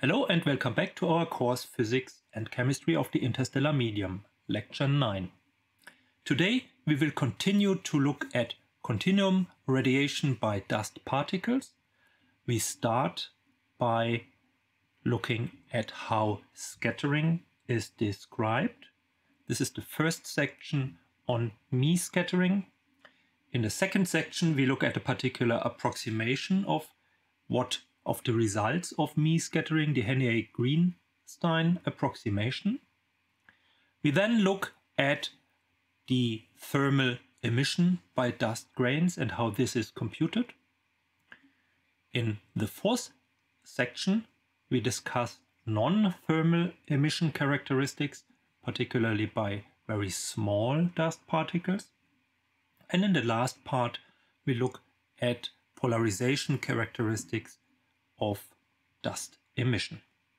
Hello and welcome back to our course Physics and Chemistry of the Interstellar Medium, Lecture 9. Today we will continue to look at continuum radiation by dust particles. We start by looking at how scattering is described. This is the first section on Mie scattering. In the second section we look at a particular approximation of the results of Mie scattering, the Henniey-Greenstein approximation. We then look at the thermal emission by dust grains and how this is computed. In the fourth section we discuss non-thermal emission characteristics, particularly by very small dust particles. And in the last part we look at polarization characteristics of dust emission.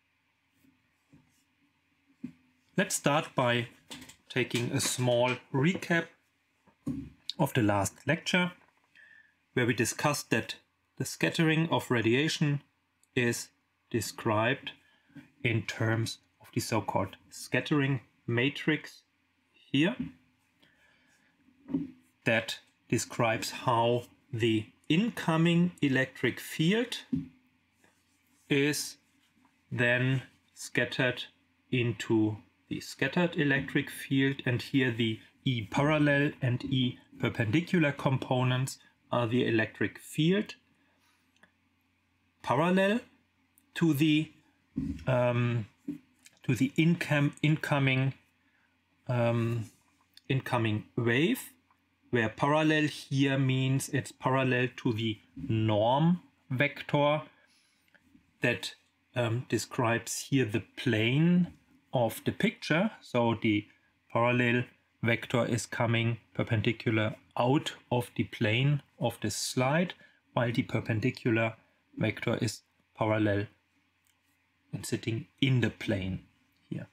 Let's start by taking a small recap of the last lecture, where we discussed that the scattering of radiation is described in terms of the so-called scattering matrix here. That describes how the incoming electric field is then scattered into the scattered electric field, and here the E parallel and E perpendicular components are the electric field parallel to the incoming wave, where parallel here means it's parallel to the norm vector that describes here the plane of the picture. So the parallel vector is coming perpendicular out of the plane of the slide, while the perpendicular vector is parallel and sitting in the plane here.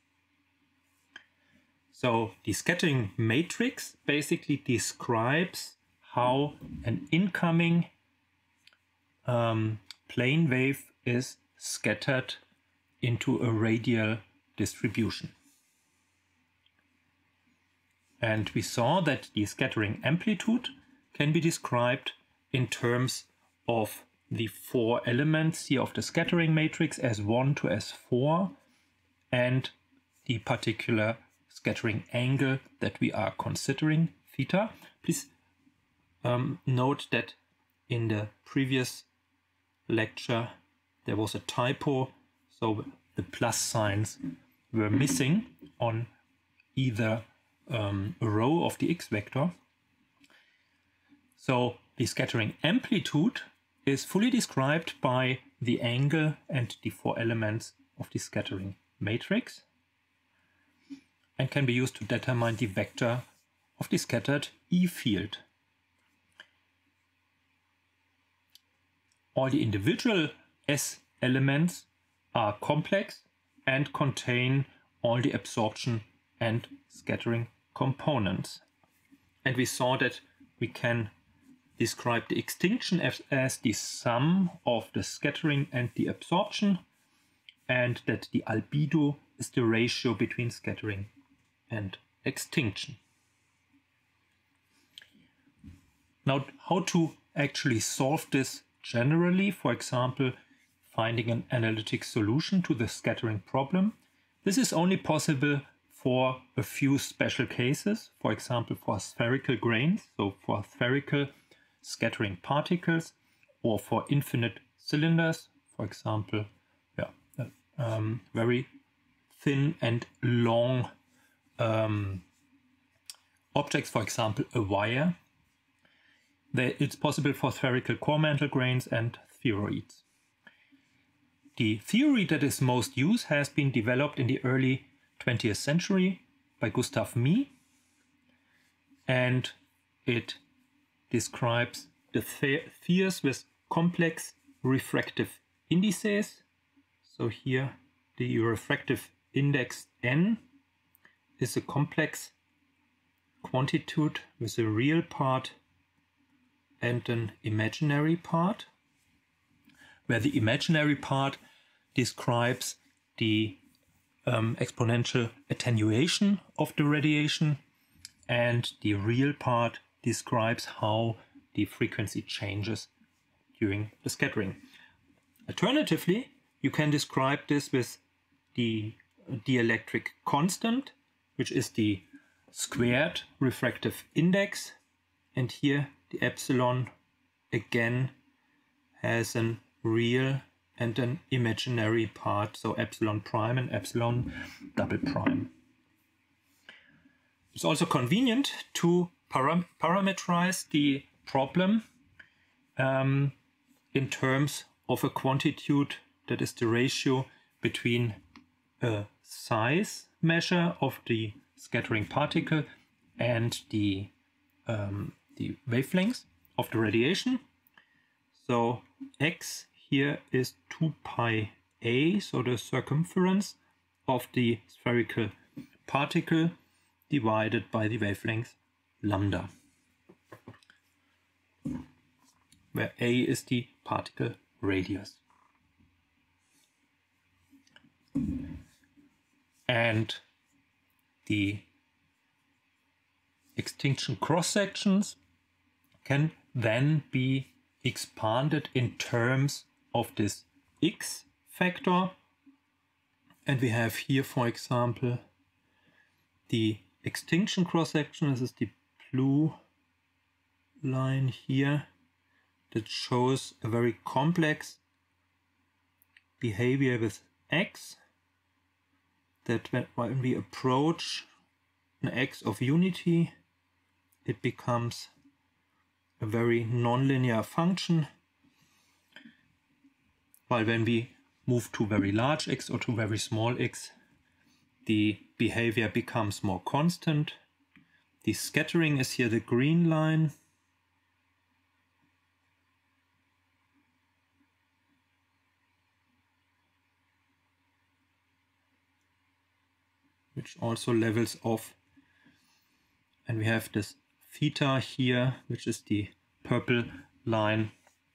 So the scattering matrix basically describes how an incoming plane wave is scattered into a radial distribution. And we saw that the scattering amplitude can be described in terms of the four elements here of the scattering matrix, S1 to S4, and the particular scattering angle that we are considering, theta. Please note that in the previous lecture there was a typo, so the plus signs were missing on either a row of the x vector. So the scattering amplitude is fully described by the angle and the four elements of the scattering matrix, and can be used to determine the vector of the scattered E field. All the individual S elements are complex and contain all the absorption and scattering components. And we saw that we can describe the extinction as the sum of the scattering and the absorption, and that the albedo is the ratio between scattering and extinction. Now, how to actually solve this generally, for example, finding an analytic solution to the scattering problem. This is only possible for a few special cases, for example for spherical grains, so for spherical scattering particles, or for infinite cylinders, for example, very thin and long objects, for example a wire. It's possible for spherical core mantle grains and spheroids. The theory that is most used has been developed in the early 20th century by Gustav Mie, and it describes the spheres with complex refractive indices. So here the refractive index n is a complex quantitude with a real part and an imaginary part, where the imaginary part describes the exponential attenuation of the radiation, and the real part describes how the frequency changes during the scattering. Alternatively, you can describe this with the dielectric constant, which is the squared refractive index, and here the epsilon again has a real and an imaginary part, so epsilon prime and epsilon double prime. It's also convenient to parameterize the problem in terms of a quantitude that is the ratio between a size measure of the scattering particle and the wavelength of the radiation. So x here is 2 pi a, so the circumference of the spherical particle divided by the wavelength lambda, where a is the particle radius. And the extinction cross-sections can then be expanded in terms of this x factor. And we have here, for example, the extinction cross-section. This is the blue line here that shows a very complex behavior with x, that when we approach an x of unity, it becomes a very nonlinear function, while when we move to very large x or to very small x, the behavior becomes more constant. The scattering is here the green line. Which also levels off. And we have this theta here, which is the purple line.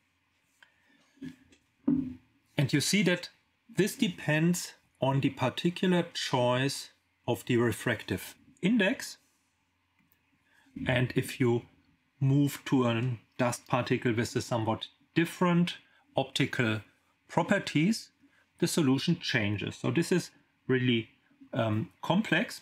And you see that this depends on the particular choice of the refractive index. And if you move to a dust particle with a somewhat different optical properties, the solution changes. So this is really complex.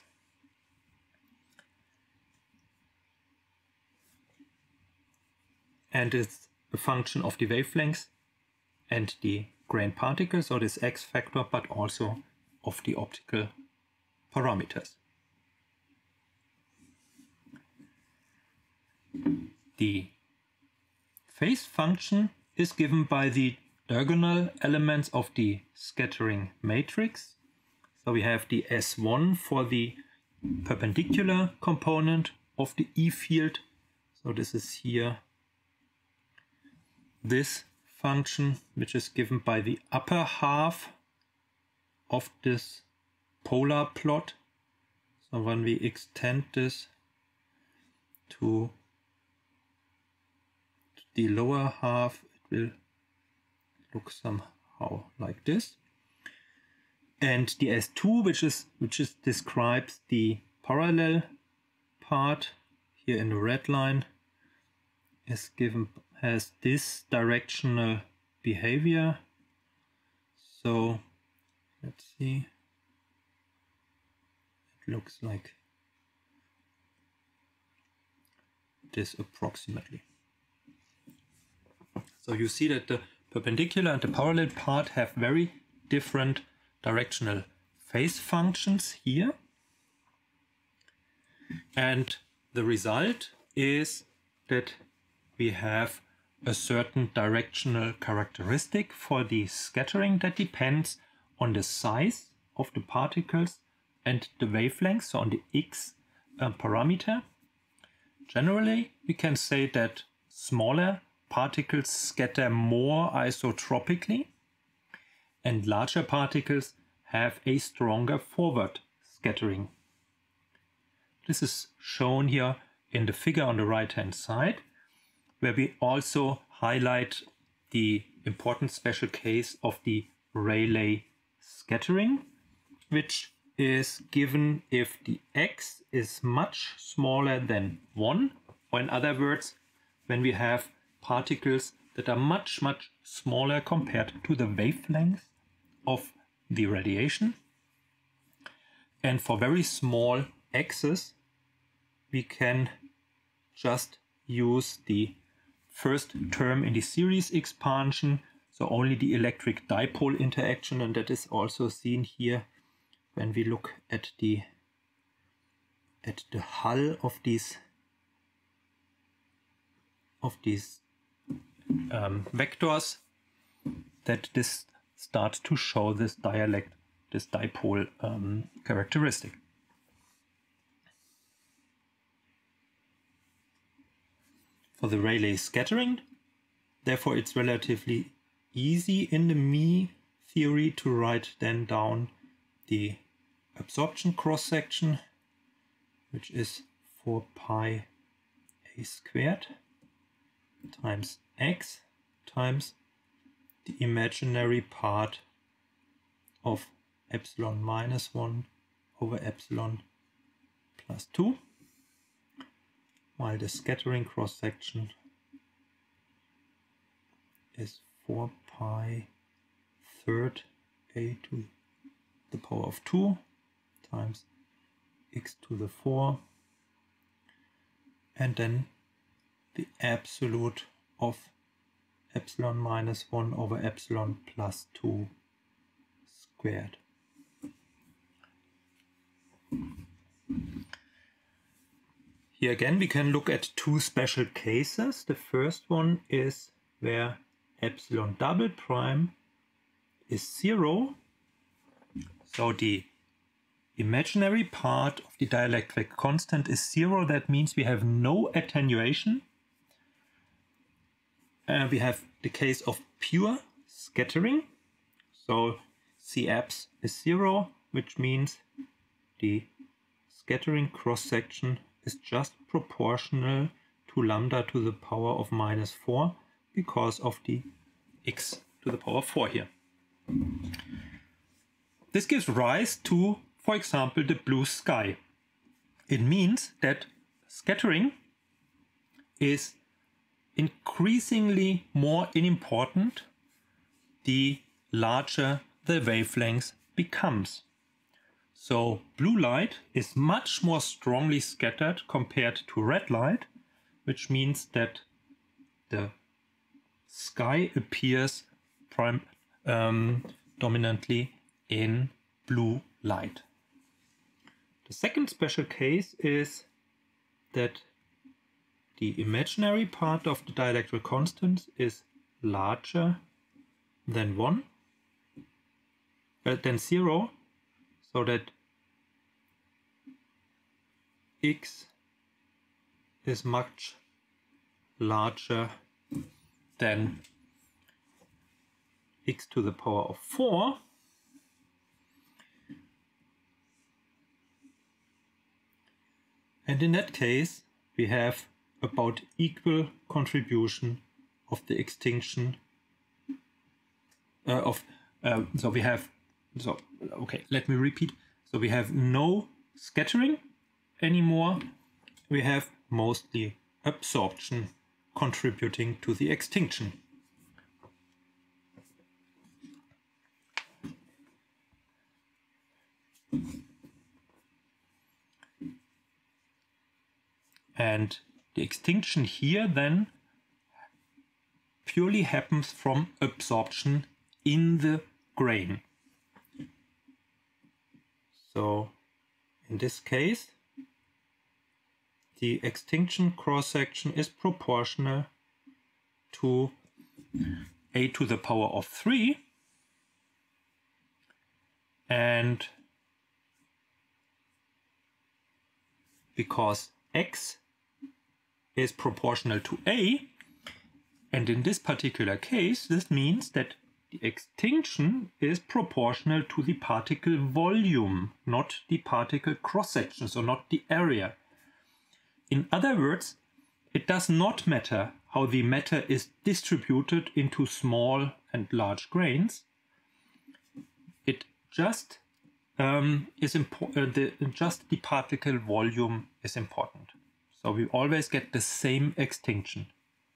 And it's a function of the wavelengths and the grain particles, or this x factor, but also of the optical parameters. The phase function is given by the diagonal elements of the scattering matrix. So we have the S1 for the perpendicular component of the E field. So this is here this function, which is given by the upper half of this polar plot. So when we extend this to the lower half, it will look somehow like this. And the S2, which describes the parallel part here in the red line, has this directional behavior. So let's see, it looks like this approximately. So you see that the perpendicular and the parallel part have very different directional phase functions here. And the result is that we have a certain directional characteristic for the scattering that depends on the size of the particles and the wavelength, so on the x parameter. Generally, we can say that smaller particles scatter more isotropically, and larger particles have a stronger forward scattering. This is shown here in the figure on the right hand side, where we also highlight the important special case of the Rayleigh scattering, which is given if the x is much smaller than 1, or in other words, when we have particles that are much smaller compared to the wavelength of the radiation. And for very small x's, we can just use the first term in the series expansion, so only the electric dipole interaction, and that is also seen here when we look at the hull of these vectors, that this starts to show this dipole characteristic. For the Rayleigh scattering, therefore it's relatively easy in the Mie theory to write then down the absorption cross-section, which is 4 pi a squared times x times the imaginary part of epsilon minus 1 over epsilon plus 2, while the scattering cross-section is 4 pi third a to the power of 2 times x to the 4, and then the absolute of epsilon minus 1 over epsilon plus 2 squared. Here again we can look at two special cases. The first one is where epsilon double prime is 0, so the imaginary part of the dielectric constant is 0. That means we have no attenuation. We have the case of pure scattering, so C abs is 0, which means the scattering cross-section is just proportional to lambda to the power of minus 4 because of the x to the power 4 here. This gives rise to, for example, the blue sky. It means that scattering is increasingly more unimportant the larger the wavelength becomes. So blue light is much more strongly scattered compared to red light, which means that the sky appears dominantly in blue light. The second special case is that the imaginary part of the dielectric constant is larger than 1, than 0, so that x is much larger than x to the power of 4. And in that case, we have about equal contribution of the extinction okay, let me repeat. So we have no scattering anymore. We have mostly absorption contributing to the extinction. And the extinction here then purely happens from absorption in the grain. So in this case, the extinction cross-section is proportional to a to the power of 3, and because x is proportional to a, and in this particular case this means that the extinction is proportional to the particle volume, not the particle cross-section, so not the area. In other words, it does not matter how the matter is distributed into small and large grains. just just the particle volume is important. So we always get the same extinction.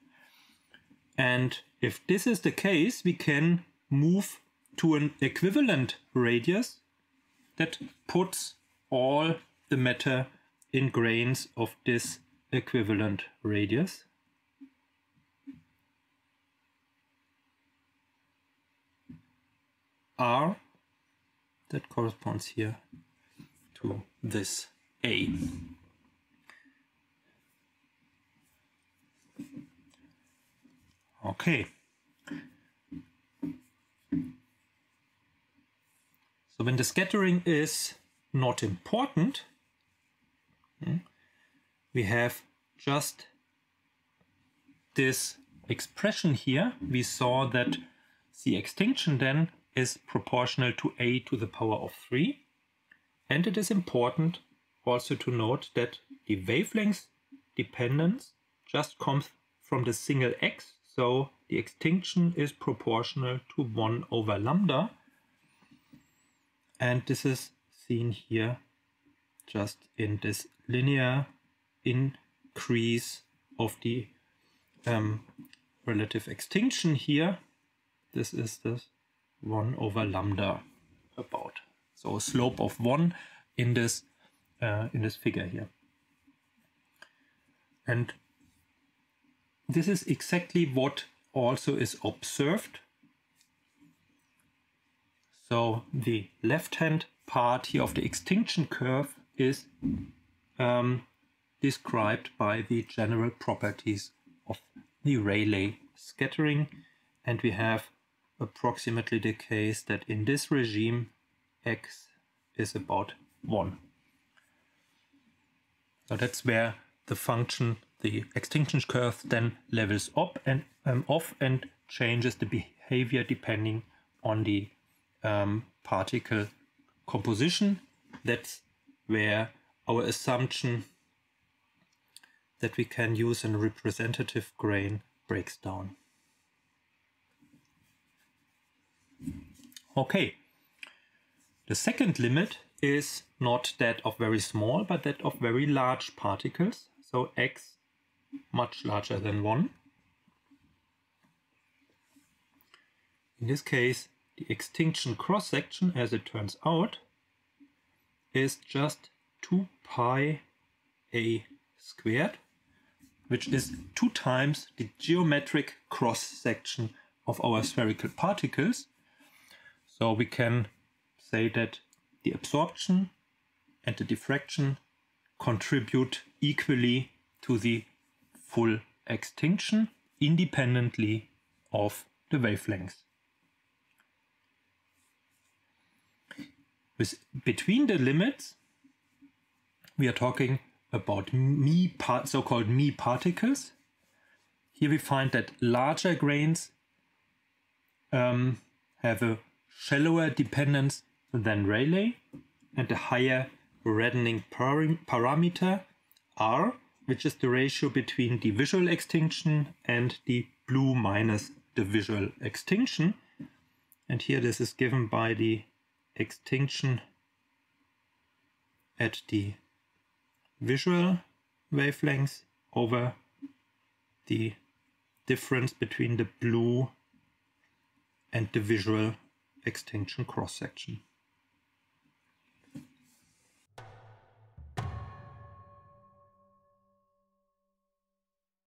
And if this is the case, we can move to an equivalent radius that puts all the matter in grains of this equivalent radius. R, that corresponds here to this A. Okay. So when the scattering is not important, we have just this expression here. We saw that the extinction then is proportional to a to the power of 3. And it is important also to note that the wavelength dependence just comes from the single x. So the extinction is proportional to 1 over lambda. And this is seen here just in this linear increase of the relative extinction here. This is this 1 over lambda about. So a slope of 1 in this figure here. And this is exactly what also is observed. So the left-hand part here of the extinction curve is described by the general properties of the Rayleigh scattering, and we have approximately the case that in this regime x is about 1. So that's where the function, the extinction curve, then levels up and off and changes the behavior depending on the particle composition. That's where our assumption that we can use a representative grain breaks down. Okay, the second limit is not that of very small, but that of very large particles. So x much larger than 1. In this case, the extinction cross-section, as it turns out, is just 2 pi a squared, which is 2 times the geometric cross-section of our spherical particles. So we can say that the absorption and the diffraction contribute equally to the full extinction, independently of the wavelength. Between the limits, we are talking about so-called me particles. Here we find that larger grains have a shallower dependence than Rayleigh, and a higher reddening parameter R, which is the ratio between the visual extinction and the blue minus the visual extinction. And here this is given by the extinction at the visual wavelength over the difference between the blue and the visual extinction cross-section.